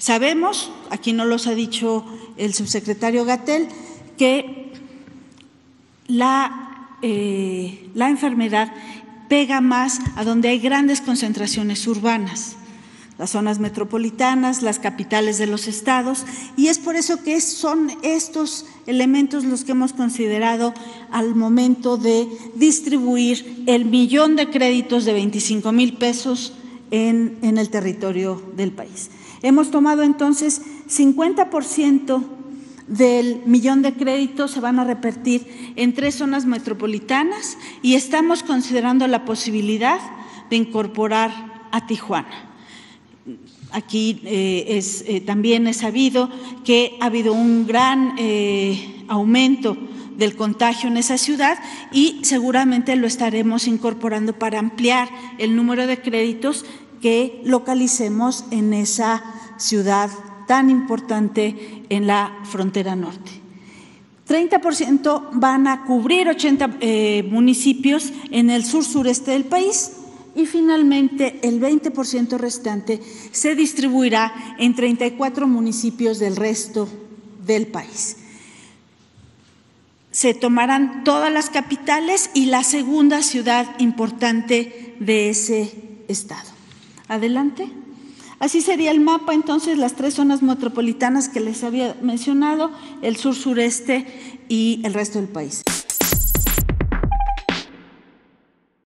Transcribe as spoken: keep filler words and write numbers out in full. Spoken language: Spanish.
Sabemos, aquí no los ha dicho el subsecretario Gatell, que la, eh, la enfermedad pega más a donde hay grandes concentraciones urbanas, las zonas metropolitanas, las capitales de los estados, y es por eso que son estos elementos los que hemos considerado al momento de distribuir el millón de créditos de veinticinco mil pesos en, en el territorio del país. Hemos tomado entonces cincuenta por ciento del millón de créditos se van a repartir en tres zonas metropolitanas y estamos considerando la posibilidad de incorporar a Tijuana. Aquí eh, es, eh, también es sabido que ha habido un gran eh, aumento del contagio en esa ciudad y seguramente lo estaremos incorporando para ampliar el número de créditos que localicemos en esa ciudad tan importante en la frontera norte. treinta por ciento van a cubrir ochenta eh, municipios en el sur-sureste del país y finalmente el veinte por ciento restante se distribuirá en treinta y cuatro municipios del resto del país. Se tomarán todas las capitales y la segunda ciudad importante de ese estado. Adelante. Así sería el mapa, entonces, las tres zonas metropolitanas que les había mencionado, el sur-sureste y el resto del país.